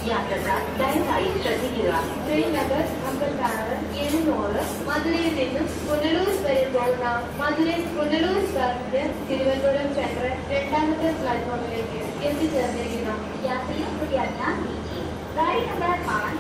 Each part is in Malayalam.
യാത്രക്കാർ ദയവായി ശ്രദ്ധിക്കുക. ട്രെയിൻ നമ്പർ 56 700 മധുരയിൽ നിന്നും പുനലൂർ വരെ പോകുന്ന മധുരൈ പുനലൂർ ബസ് തിരുവനന്തപുരം സെൻട്രൽ രണ്ടാമത്തെ പ്ലാറ്റ്ഫോമിലേക്ക് എത്തിച്ചേർന്നിരിക്കുന്നു. യാത്രയും गाड़ी नंबर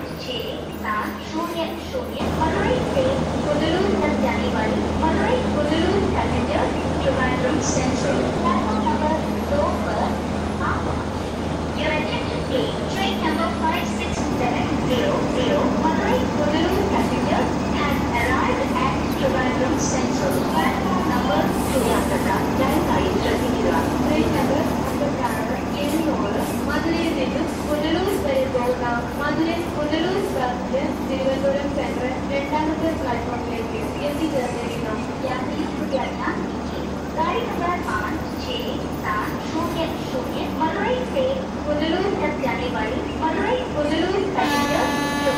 5670 मदुरई से पुनलूर तक जाने वाली Madurai Punalur passenger Trivandrum central platform number 2 पर आप Your attention please. Train number 56700 Madurai Punalur passenger has arrived at Trivandrum Central platform number 2. യാത്രക്കാർ ദയവായി ശ്രദ്ധിക്കുക. ട്രെയിൻ നമ്പർ 56 700 മധുരയിൽ നിന്നും പുനലൂർ വരെ പോകുന്ന മധുരൈ പുനലൂർ ബസ് തിരുവനന്തപുരം സെൻട്രൽ രണ്ടാമത്തെ പ്ലാറ്റ്ഫോമിലേക്ക് എത്തിച്ചേർന്നിരിക്കുന്നു. യാത്രയും गाड़ी नंबर 5670 मदुरई से पुनलूर तक जाने वाली Madurai Punalur passenger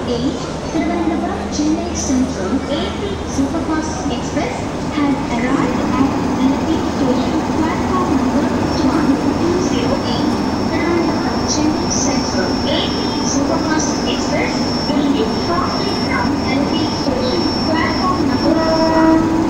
208 Thiruvananthapuram Chennai Central AC Superfast Express has arrived at Alleppey Station. Platform number 208 Thiruvananthapuram Chennai Central AC Superfast Express will leave shortly from Alleppey Station. Platform number 1.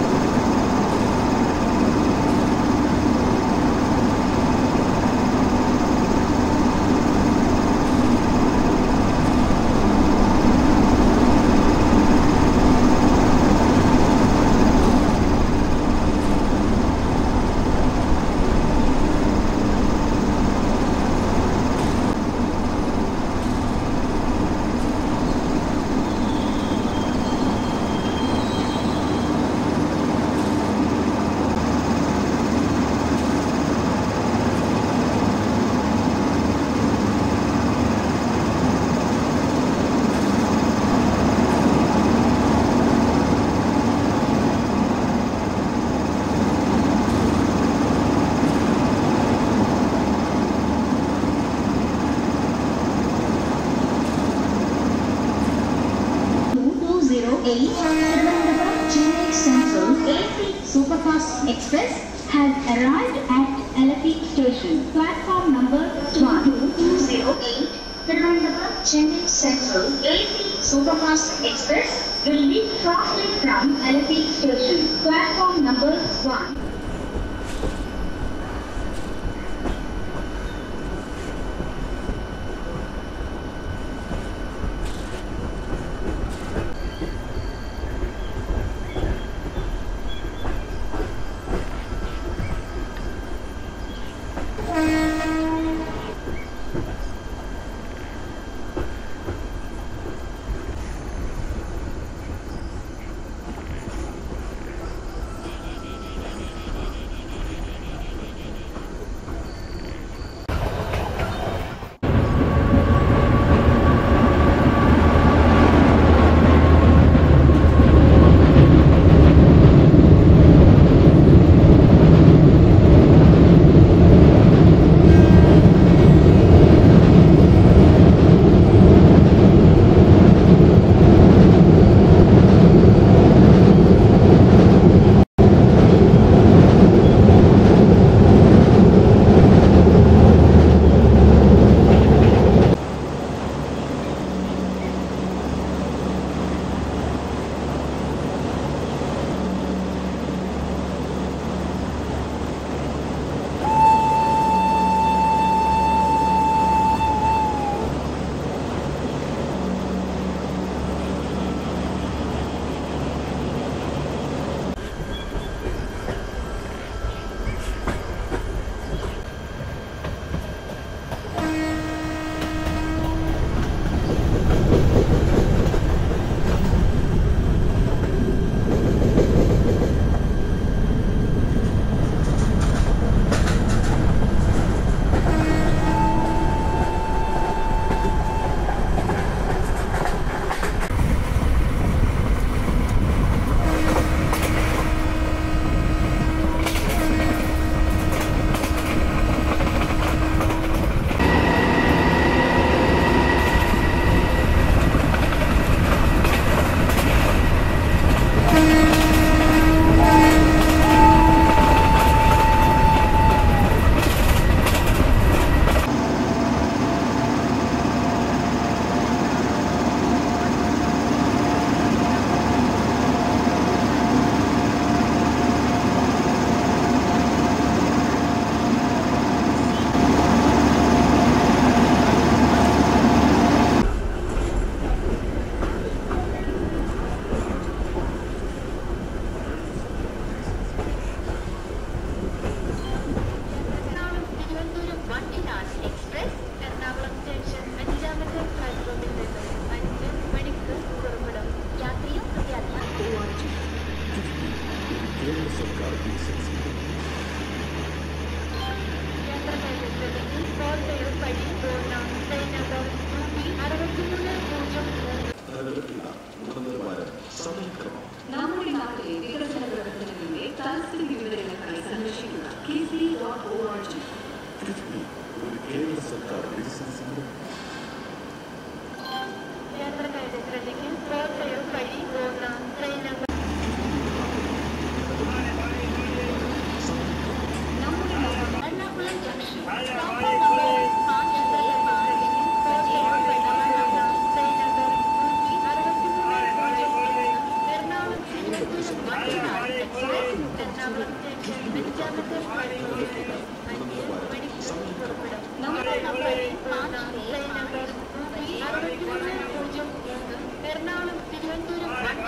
Thiruvananthapuram Chennai Central AC Superfast Express has arrived at Alleppey Station. Platform number 208 Thiruvananthapuram Chennai Central AC Superfast Express will leave shortly from Alleppey Station. Platform number 1.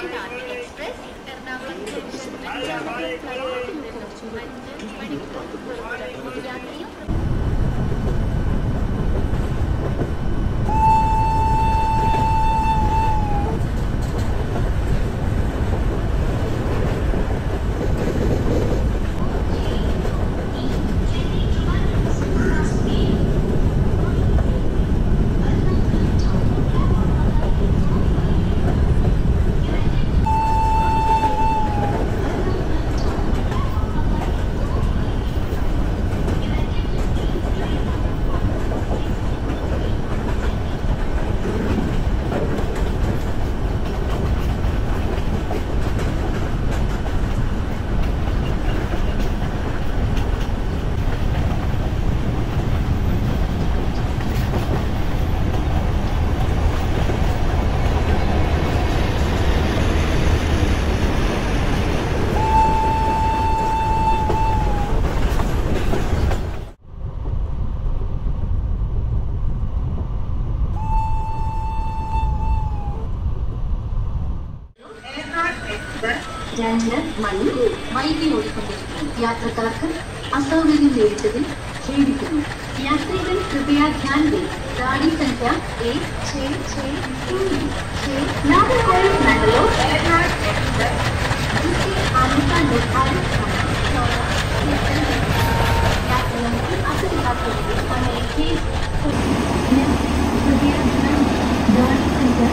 Wayanad express Ernakulam junction ഫ്ലൈറ്റിൽ നിന്നും 5 മണിക്കൂർ പുറപ്പെടും. യാത്രയും മണി വൈകി ഓടിക്കൊണ്ടിരിക്കും. യാത്രക്കാർക്ക് അസൗകര്യം നേരിട്ടതിൽ ഖേദിക്കുന്നു. यात्रीगण कृपया ध्यान दें, गाड़ी संख्या 1663 नागरकोइल मैंगलोर एयरलाइन एक्सप्रेस जिसके आने का निर्धारित समय 14 यात्रियों की असुविधा के लिए हमें कृपया ध्यान दें, गाड़ी संख्या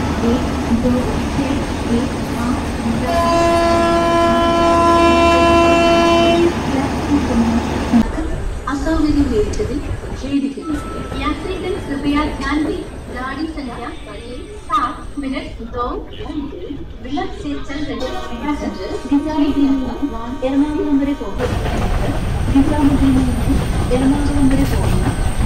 1268 असौविध्य നേരിട്ടതിൽ ഖേദിക്കുന്നു. यात्रीगण कृपया ध्यान दें, गाड़ी संख्या 7 मिनट 2 विलंब से चल रही पैसेंजर എറണാകുളം വരെ പോകുന്ന എറണാകുളം വരെ പോകുന്ന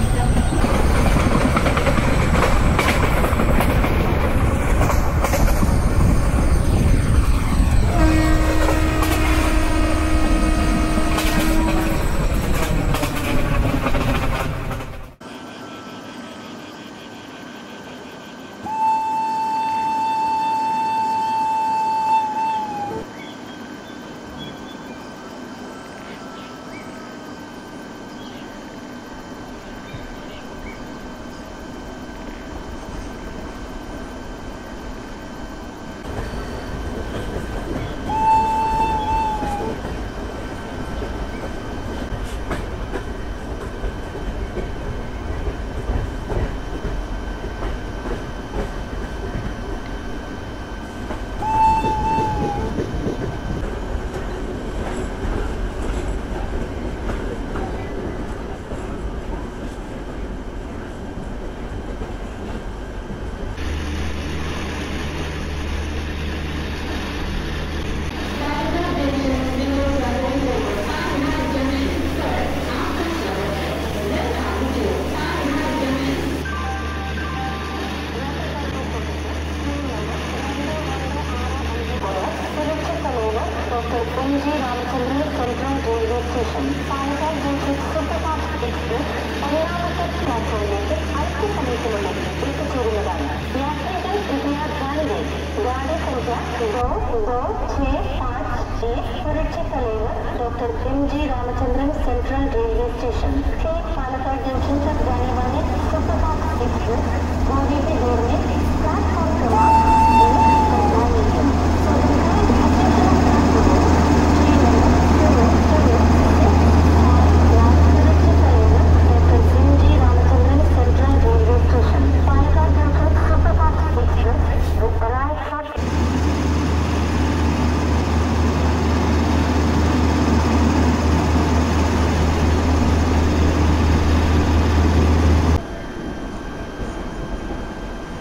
doctor MG Ramachandran central railway station से पालक्काड जंक्शन तक जाने वाले सुपरफास्ट एक्सप्रेस बोगी के दौर में प्लेटफॉर्म क्रमांक 1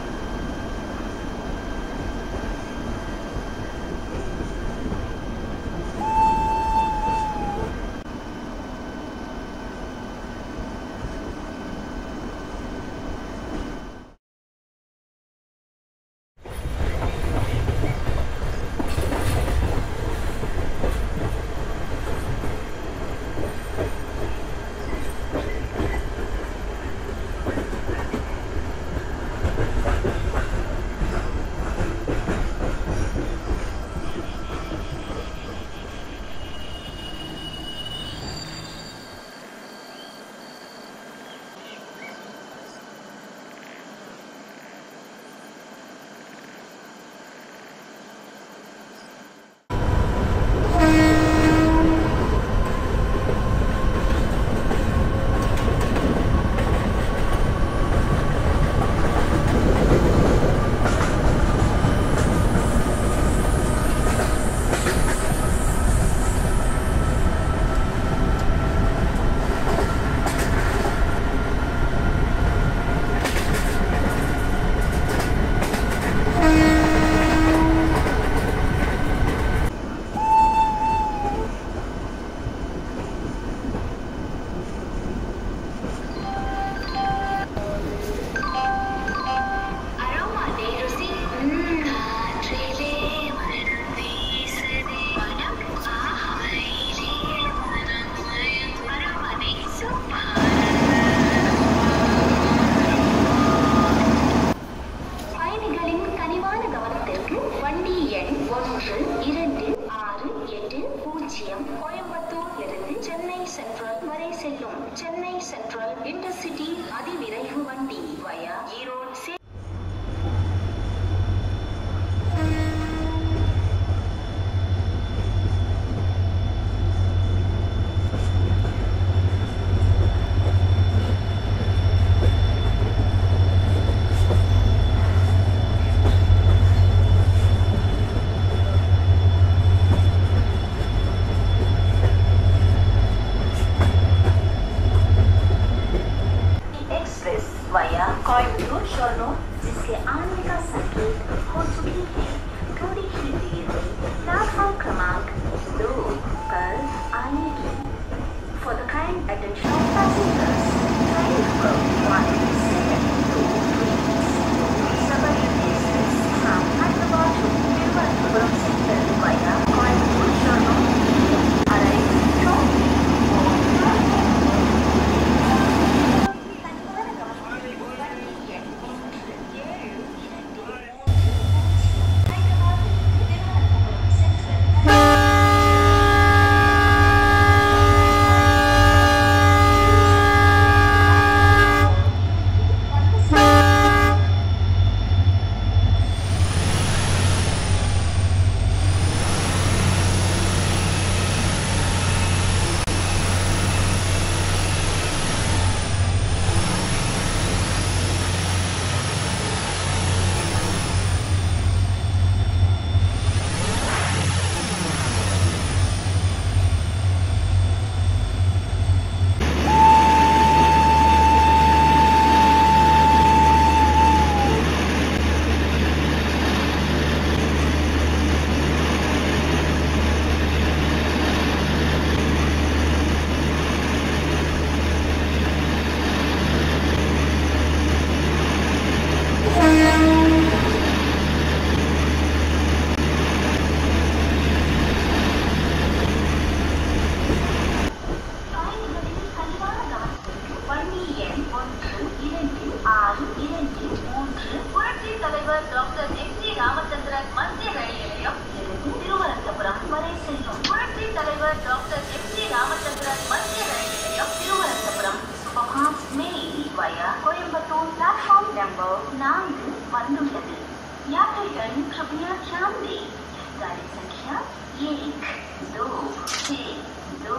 से आने का संकेत हो चुकी है। थोड़ी ही देर में प्लेटफॉर्म क्रमांक 2 पर आएगी। For the kind attention of passengers, train number 1723 suburban express from Hyderabad to Thiruvananthapuram Central via Coimbatore Shorroom arrives shortly. यात्रीगण कृपया ध्यान दें। गाड़ी संख्या 1, 2, 6, 2,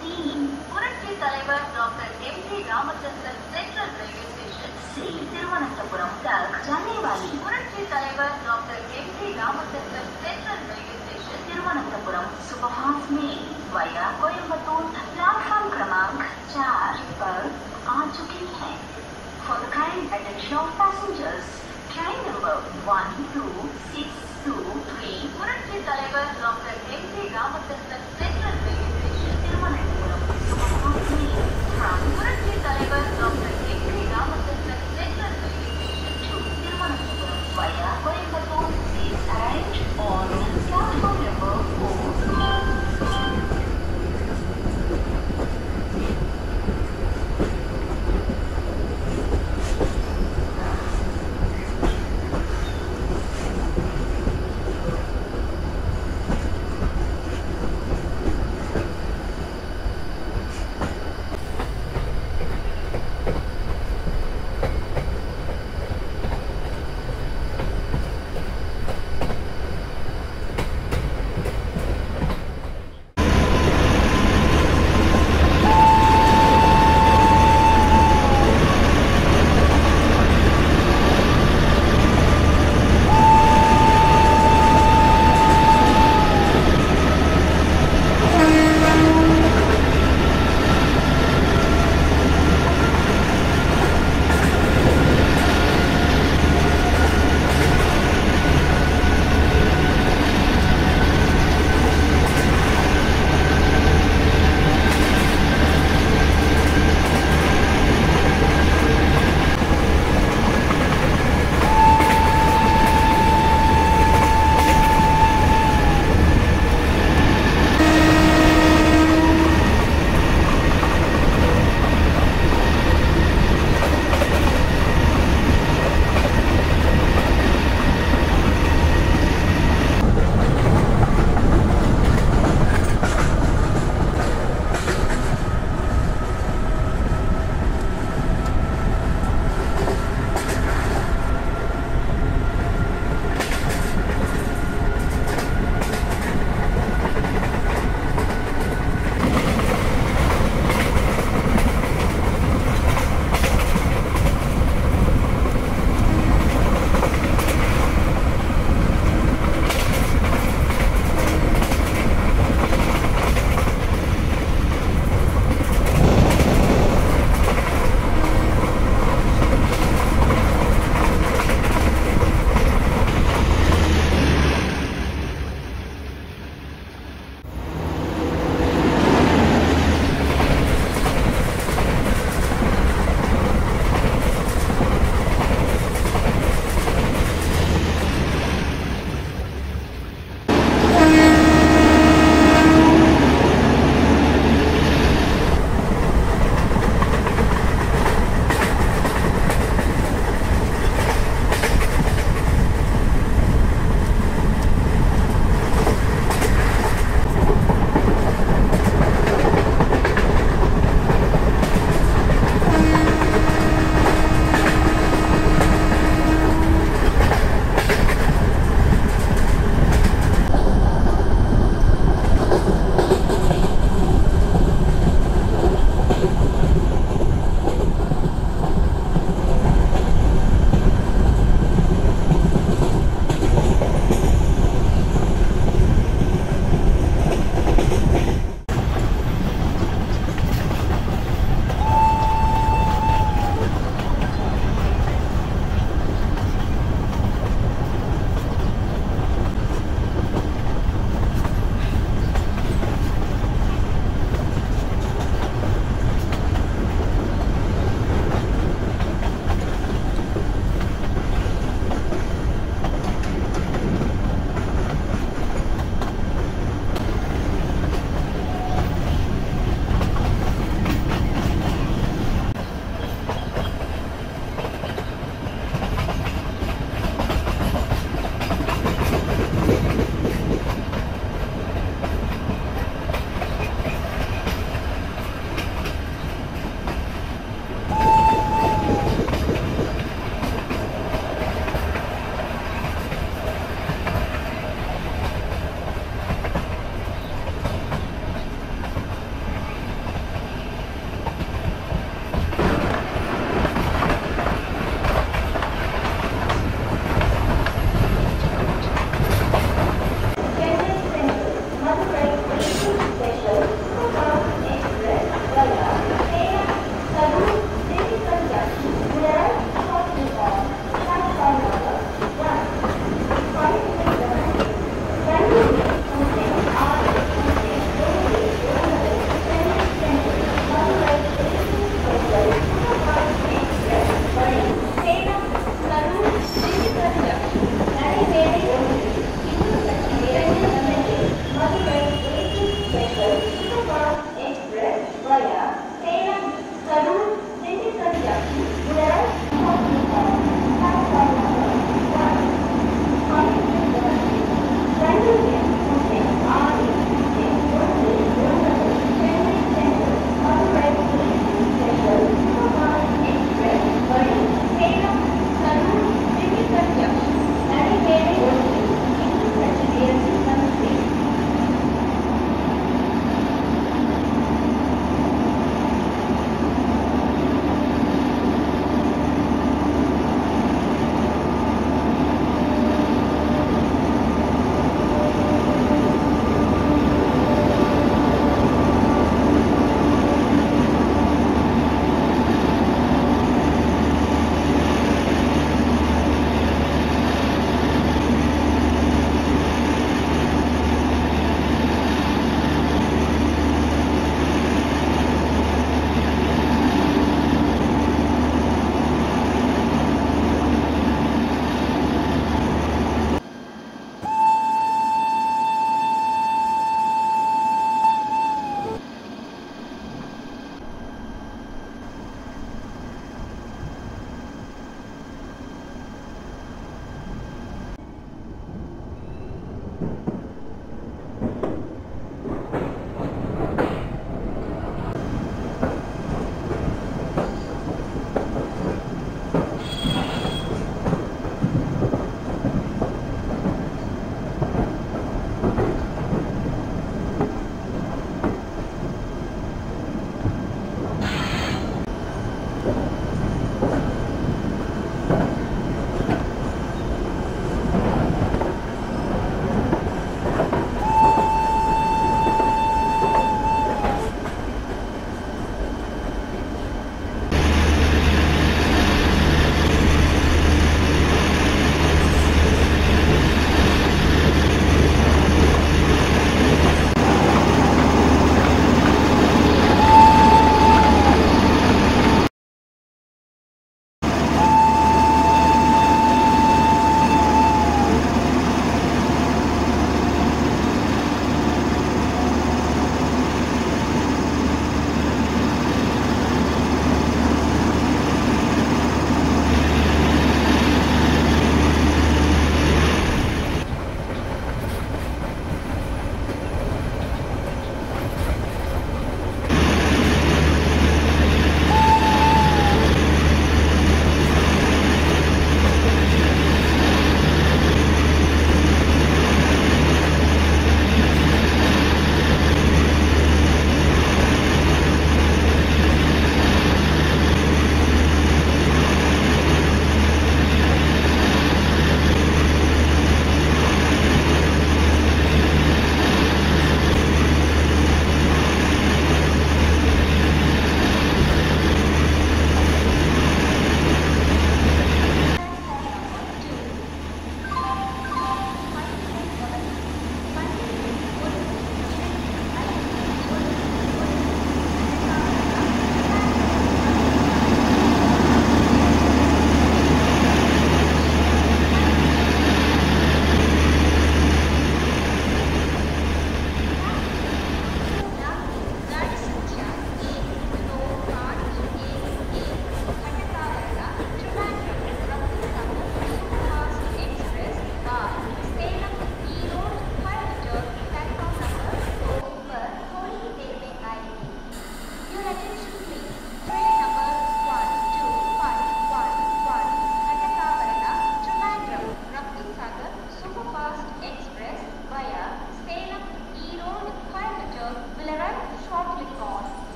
3 Puratchi Thalaivar doctor M T. Ramachandran central railway station से तिरुवनंतपुरम तक जाने वाली Puratchi Thalaivar doctor M T. Ramachandran central railway station Thiruvananthapuram superfast mail via Coimbatore platform क्रमांक 4 पर आ चुकी है। For the kind attention of passengers, train number 12623 Puratchi Thalaivar doctor M T. Ramachandran central railway station Thiruvananthapuram superfast mail from Puratchi Thalaivar doctor M T. Ramachandran central railway station to Thiruvananthapuram via Coimbatore is arrived on platform number 4.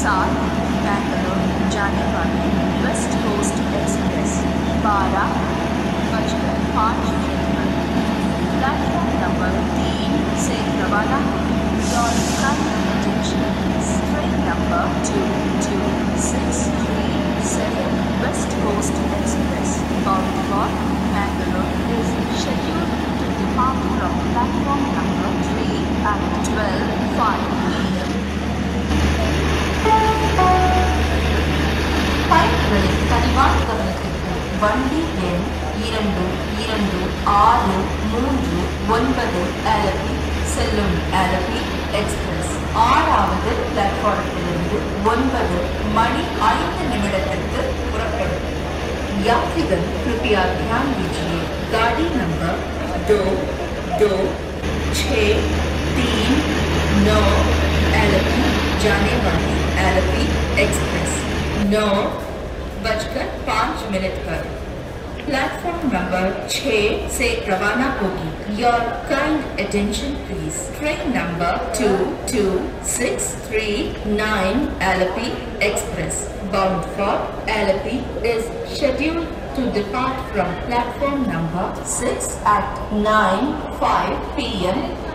7 Bangalore जाने वाली west coast express 12:05 platform number 3 से रवाना होगी। Your kind attention please. Train number 2263 West Coast Express bound for Bangalore is scheduled to depart from platform number 3 at 12:05 p.m. பயணிகளின் கனிவான கவனத்திற்கு வண்டி எண் 2263 ஆலப்பி செல்லும் ஆலப்பி எக்ஸ்பிரஸ் 6வது பிளாட்ஃபார்மிலிருந்து 9:05 புறப்படும்। यात्रीगण कृपया ध्यान दीजिए, गाड़ी नंबर 2263 आलपी जाने वाली आलपी एक्सप्रेस 9:05 पर प्लेटफॉर्म नंबर 6 से रवाना होगी। Your kind attention please. Train number 22639 Alleppey Express bound for Alleppey is scheduled to depart from platform number 6 at 9:05 p.m.